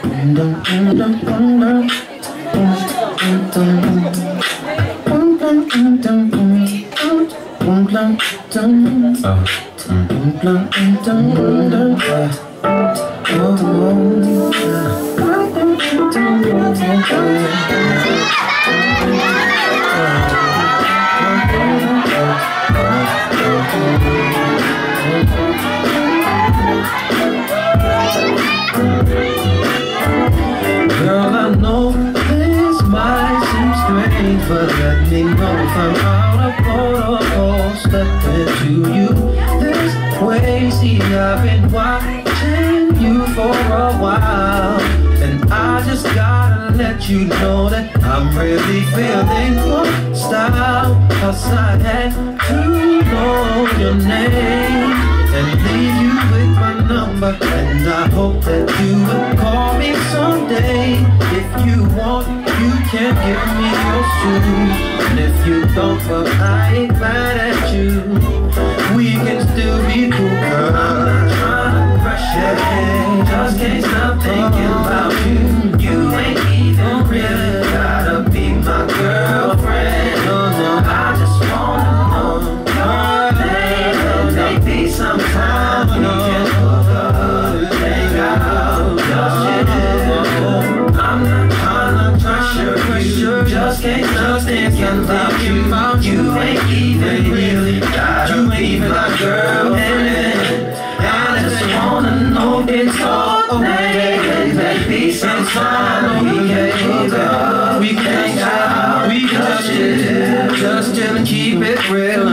Girl, I know this might seem strange, but let me know if I'm out of order or stepping to you this way. See, I've been watching you for a while, and I just gotta let you know that I'm really feeling your style. Cause I had to know your name and leave you with my number, and I hope that you will call me someday. If you want, you can give me your shoes, and if you don't, well, I ain't mad at you. We can still be cool, girl. I'm not trying to pressure you, just can't stop thinking about you. You ain't even really gotta be my girlfriend. No, no, I just wanna know your name, and maybe sometime we can hook up, hang out, just chill. I'm not trying to pressure you, just can't stop thinking about you. You ain't even really gotta be my girlfriend. I just wanna know it's okay, maybe sometime we can hook up, we can hang out, we can just chill and keep it real.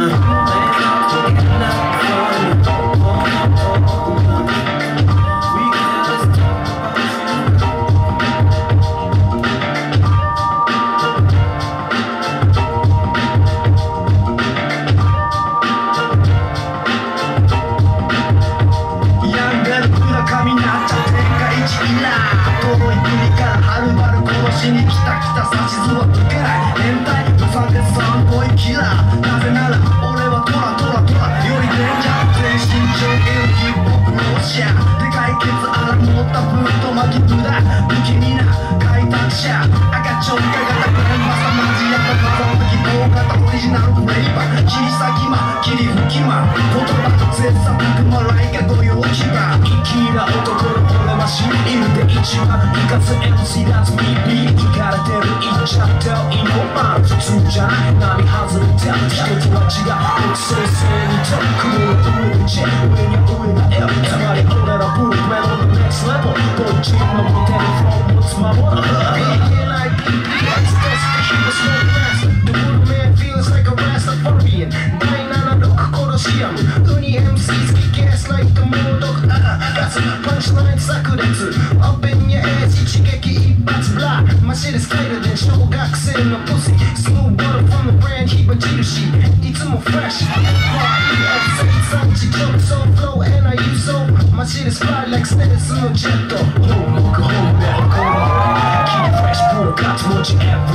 しに来た指図は解けない変態無産で3ボイキラー。なぜなら俺はトラよりデンジャー、全身上下ヒップホップローシャーで解決あら持ったブート巻き無駄不気味な開拓者赤ちょっか型グレンマサマジやった風の希望型オリジナルフレーバー切り裂き魔切り吹き魔言葉と絶賛悪魔ライカ御用牙粋な男の俺は知り得るで一番いかつ MC だつ BB いかれてる言っちゃっていいのまあ普通じゃない並外れて人とは違う独創性にと雲の上にチェ上に上が L つまり俺らブルーメロの next level どっちも見てるフロー持つまもの BB like BB It's just a hero slow blast The blue man feels like a Rastafarian 第76コロシアムウニ MCs kick ass like the 猛毒ガツパンチライン炸裂 Up in your ass 一撃一発ブラマシでスタイルで小学生のプシスムーブボトル from the brand 火印いつもフレッシュ 産地上層フロー and I use so マシでスパイ like ステルスのジェットホームホームで運ぶキーフレッシュプロガッツ持ち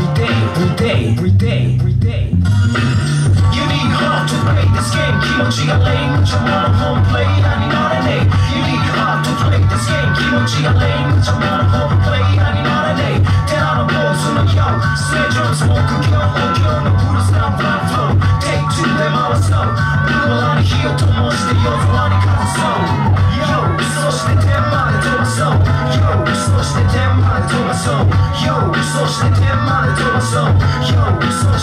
everyday You need heart to play this game 気持ちがレイムちょものホームプレイヤーになれねえ You need heart to play this game 気持ちがレイムちょものホームプレイヤーになれねえテラの坊主のよステージのスモーク業音響のブルースなフランフロー Take two で回すのブルーラに火を灯して夜空にかざそう Yo そして天まで飛ばそう Yo そして天まで飛ばそう Yo そして天まで飛ばそう Yo そ